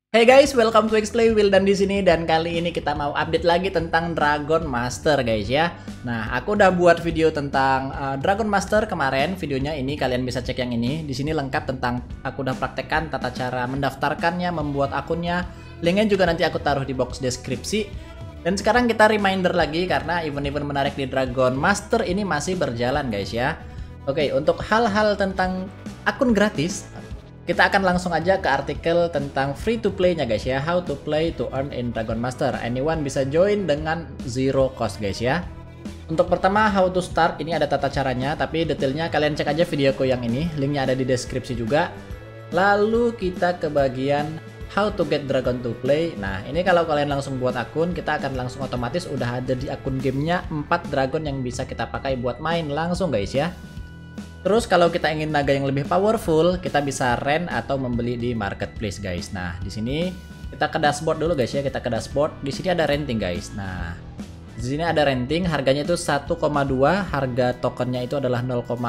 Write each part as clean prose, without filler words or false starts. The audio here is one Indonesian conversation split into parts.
Hey guys, welcome to Xplay Wildan di sini dan kali ini kita mau update lagi tentang Dragon Master guys ya. Nah, aku udah buat video tentang Dragon Master kemarin, videonya ini kalian bisa cek yang ini. Di sini lengkap tentang aku udah praktekkan tata cara mendaftarkannya, membuat akunnya. Linknya juga nanti aku taruh di box deskripsi. Dan sekarang kita reminder lagi karena event-event menarik di Dragon Master ini masih berjalan guys ya. Oke, untuk hal-hal tentang akun gratis, kita akan langsung aja ke artikel tentang free to play-nya guys ya. How to play to earn in Dragon Master. Anyone bisa join dengan zero cost guys ya. Untuk pertama how to start, ini ada tata caranya, tapi detailnya kalian cek aja videoku yang ini. Linknya ada di deskripsi juga. Lalu kita ke bagian how to get dragon to play. Nah, ini kalau kalian langsung buat akun, kita akan langsung otomatis udah ada di akun gamenya 4 dragon yang bisa kita pakai buat main langsung guys ya. Terus kalau kita ingin naga yang lebih powerful, kita bisa rent atau membeli di marketplace guys. Nah, di sini kita ke dashboard dulu guys ya, kita ke dashboard. Di sini ada renting guys. Nah, di sini ada renting, harganya itu 1,2, harga tokennya itu adalah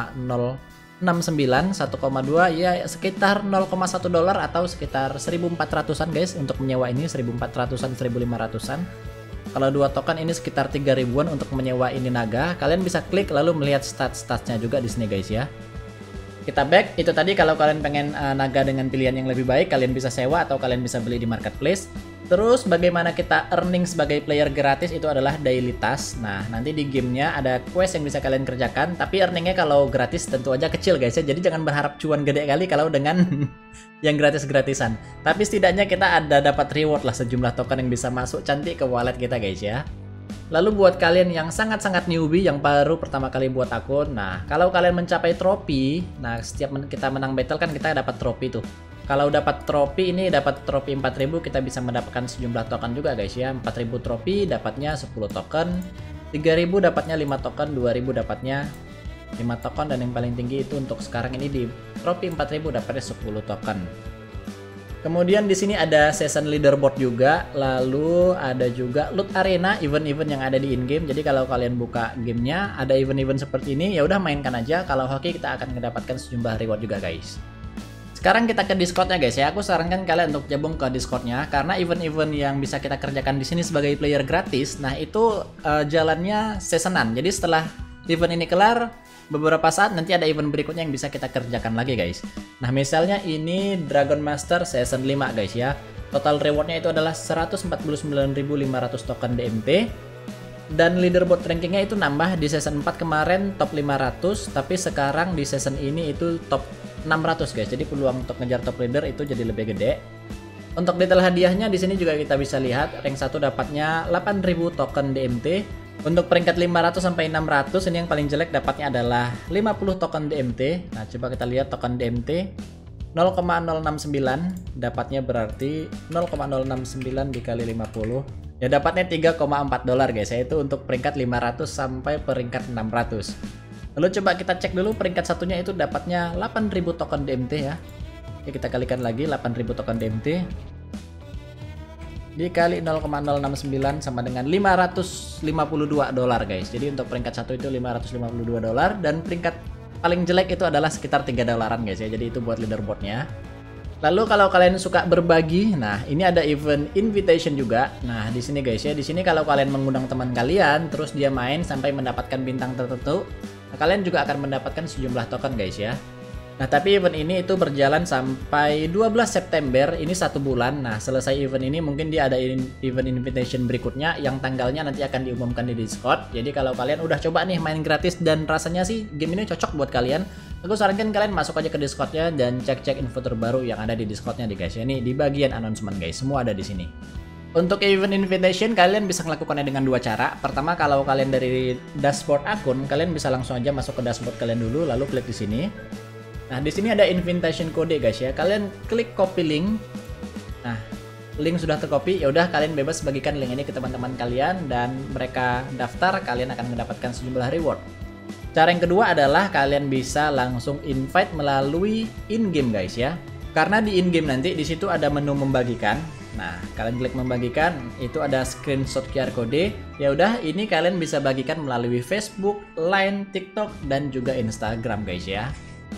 0,069, 1,2 ya sekitar 0,1 dolar atau sekitar 1.400-an guys untuk menyewa ini, 1.400-an, 1.500-an. Kalau 2 token ini sekitar 3 ribuan untuk menyewa ini naga. Kalian bisa klik lalu melihat stats-statsnya juga di sini guys ya. Kita back, itu tadi kalau kalian pengen naga dengan pilihan yang lebih baik, kalian bisa sewa atau kalian bisa beli di marketplace. Terus bagaimana kita earning sebagai player gratis itu adalah daily task. Nah, nanti di gamenya ada quest yang bisa kalian kerjakan, tapi earningnya kalau gratis tentu aja kecil guys ya. Jadi jangan berharap cuan gede kali kalau dengan yang gratis-gratisan. Tapi setidaknya kita ada dapat reward lah, sejumlah token yang bisa masuk cantik ke wallet kita guys ya. Lalu buat kalian yang sangat-sangat newbie yang baru pertama kali buat akun, nah kalau kalian mencapai trofi, nah setiap kita menang battle kan kita dapat trofi tuh. Kalau dapat trofi ini dapat trofi 4000, kita bisa mendapatkan sejumlah token juga guys ya. 4000 trofi dapatnya 10 token, 3000 dapatnya 5 token, 2000 dapatnya 5 token, dan yang paling tinggi itu untuk sekarang ini di trofi 4000 dapatnya 10 token. Kemudian di sini ada season leaderboard juga, lalu ada juga loot arena, event-event yang ada di in-game. Jadi kalau kalian buka gamenya ada event-event seperti ini, ya udah mainkan aja. Kalau hoki kita akan mendapatkan sejumlah reward juga guys. Sekarang kita ke Discordnya guys ya. Aku sarankan kalian untuk gabung ke Discordnya karena event-event yang bisa kita kerjakan di sini sebagai player gratis, nah itu jalannya seasonan. Jadi setelah event ini kelar, beberapa saat nanti ada event berikutnya yang bisa kita kerjakan lagi guys. Nah misalnya ini Dragon Master Season 5 guys ya. Total rewardnya itu adalah 149.500 token DMT. Dan leaderboard rankingnya itu nambah di season 4 kemarin top 500, tapi sekarang di season ini itu top 600 guys. Jadi peluang untuk ngejar top leader itu jadi lebih gede. Untuk detail hadiahnya di sini juga kita bisa lihat, rank 1 dapatnya 8.000 token DMT. Untuk peringkat 500 sampai 600 ini yang paling jelek dapatnya adalah 50 token DMT. Nah, coba kita lihat token DMT 0,069 dapatnya berarti 0,069 dikali 50. Ya dapatnya 3,4 dolar guys ya, itu untuk peringkat 500 sampai peringkat 600. Lalu coba kita cek dulu peringkat satunya itu dapatnya 8.000 token DMT ya. Oke, kita kalikan lagi 8.000 token DMT dikali 0,069 sama dengan 552 dolar guys. Jadi untuk peringkat satu itu 552 dolar dan peringkat paling jelek itu adalah sekitar 3 dolaran guys ya. Jadi itu buat leaderboardnya. Lalu kalau kalian suka berbagi, nah ini ada event invitation juga. Nah di sini guys ya, di sini kalau kalian mengundang teman kalian, terus dia main sampai mendapatkan bintang tertentu, nah, kalian juga akan mendapatkan sejumlah token guys ya. Nah tapi event ini itu berjalan sampai 12 September, ini 1 bulan. Nah selesai event ini mungkin dia ada event invitation berikutnya yang tanggalnya nanti akan diumumkan di Discord. Jadi kalau kalian udah coba nih main gratis dan rasanya sih game ini cocok buat kalian, aku sarankan kalian masuk aja ke Discordnya dan cek-cek info terbaru yang ada di Discordnya nih guys. Ini di bagian announcement guys, semua ada di sini. Untuk event invitation kalian bisa melakukannya dengan 2 cara. Pertama kalau kalian dari dashboard akun, kalian bisa langsung aja masuk ke dashboard kalian dulu, lalu klik di sini. Nah, di sini ada invitation code guys ya. Kalian klik copy link. Nah, link sudah tercopy, ya udah kalian bebas bagikan link ini ke teman-teman kalian dan mereka daftar, kalian akan mendapatkan sejumlah reward. Cara yang kedua adalah kalian bisa langsung invite melalui in-game guys ya. Karena di in-game nanti di situ ada menu membagikan. Nah, kalian klik membagikan, itu ada screenshot QR code. Ya udah, ini kalian bisa bagikan melalui Facebook, Line, TikTok dan juga Instagram guys ya.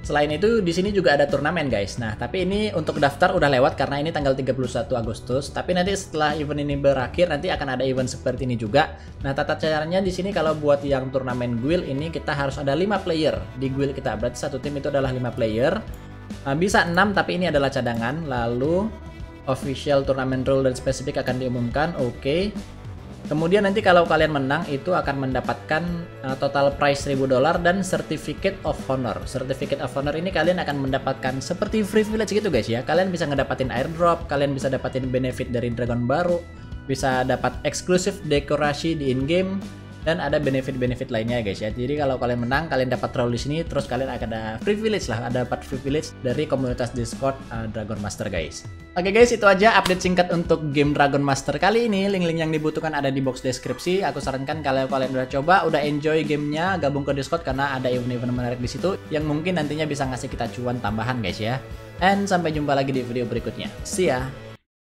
Selain itu di sini juga ada turnamen guys. Nah, tapi ini untuk daftar udah lewat karena ini tanggal 31 Agustus. Tapi nanti setelah event ini berakhir nanti akan ada event seperti ini juga. Nah, tata caranya di sini kalau buat yang turnamen guild ini kita harus ada 5 player di guild kita. Berarti satu tim itu adalah 5 player. Nah, bisa 6 tapi ini adalah cadangan. Lalu official turnamen rule dan spesifik akan diumumkan. Oke. Kemudian nanti kalau kalian menang itu akan mendapatkan total prize $1000 dan Certificate of Honor. Certificate of Honor ini kalian akan mendapatkan seperti privilege gitu guys ya. Kalian bisa ngedapatin airdrop, kalian bisa dapatin benefit dari dragon baru, bisa dapat eksklusif dekorasi di in-game, dan ada benefit-benefit lainnya guys ya. Jadi kalau kalian menang, kalian dapat role di sini, terus kalian akan ada privilege lah, ada dapat privilege dari komunitas Discord Dragon Master guys. Oke guys, itu aja update singkat untuk game Dragon Master kali ini. Link-link yang dibutuhkan ada di box deskripsi. Aku sarankan kalau kalian udah coba, udah enjoy gamenya, gabung ke Discord karena ada event-event menarik di situ yang mungkin nantinya bisa ngasih kita cuan tambahan guys ya. And sampai jumpa lagi di video berikutnya. See ya.